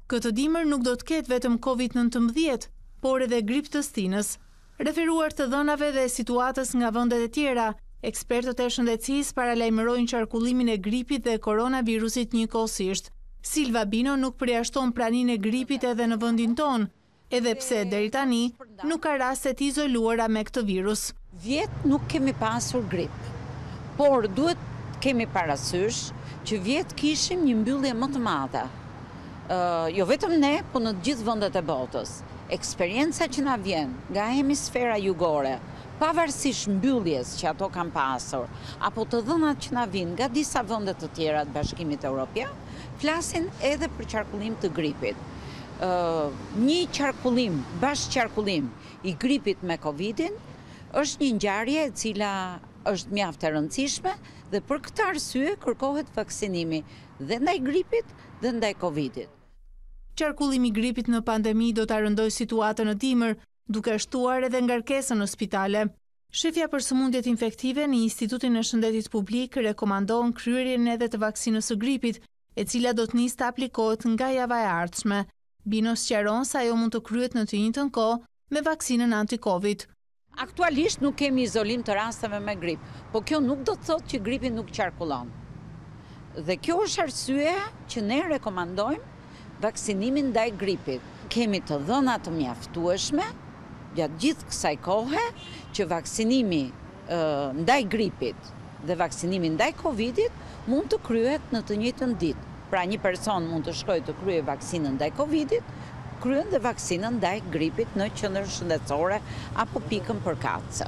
Këtë dimër nuk do të ketë vetëm COVID-19, por edhe grip të stinës. Referuar të dhënave dhe situatës nga vendet e tjera, ekspertët e shëndetësisë paralajmërojnë qarkullimin e gripit dhe koronavirusit njëkohësisht. Silva Bino nuk përjashton praninë e gripit edhe në vendin tonë, edhe pse deri tani nuk ka raste të izoluara me këtë virus. Vjet nuk kemi pasur grip, por duhet kemi parasysh që vjet kishim një mbyllje më të madhe. Jo vetëm ne, po në të gjithë vendet e botës. Eksperjenca që na vjen nga hemisfera jugore, pavarësisht mbylljes që ato kanë pasur, apo të dhënat që na vijnë nga disa vende të tjera të Bashkimit Evropian, flasin edhe për qarkullim të gripit. Një qarkullim, bashkëqarkullim i gripit me Covidin është një ngjarje e cila është mjaft e rëndësishme dhe për këtë arsye kërkohet vaksinimi dhe ndaj gripit dhe ndaj Covidit. Qarkullimi i gripit në pandemi do ta rëndojë situatën në dimër, duke shtuar edhe ngarkesën në spitale. Shefja për sëmundjet infektive në Institutin e Shëndetit Publik rekomandon kryerjen edhe të vaksinës së gripit, e cila do të nisë të aplikohet nga java e ardhshme. Bino sqaron se ajo mund të kryhet në të njëjtën kohë me vaksinën anti-Covid. Aktualisht nuk kemi izolim të rasteve me grip, po kjo nuk do të thotë që gripi nuk qarkullon. Dhe kjo është arsyeja që ne rekomandojmë vaksinimin ndaj gripit. Kemi të dhëna të mjaftueshme gjatë gjithë kësaj kohe që vaksinimi ndaj gripit dhe vaksinimi ndaj Covidit mund të kryhet në të njëjtën ditë. Pra një person mund të shkojë të kryejë vaksinën ndaj Covidit, kryen dhe vaksinën ndaj gripit në qendrën shëndetësore apo pikën përkatëse.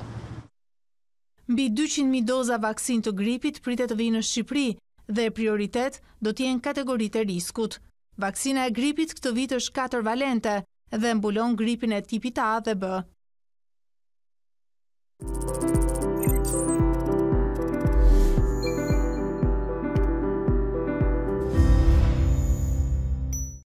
Mbi 200.000 doza vaksinë të gripit pritet të vinë në Shqipëri dhe prioritet do të jenë kategoritë e riskut. Vaksina e gripit këtë vit është 4 valente dhe mbulon gripin e tipit A dhe B.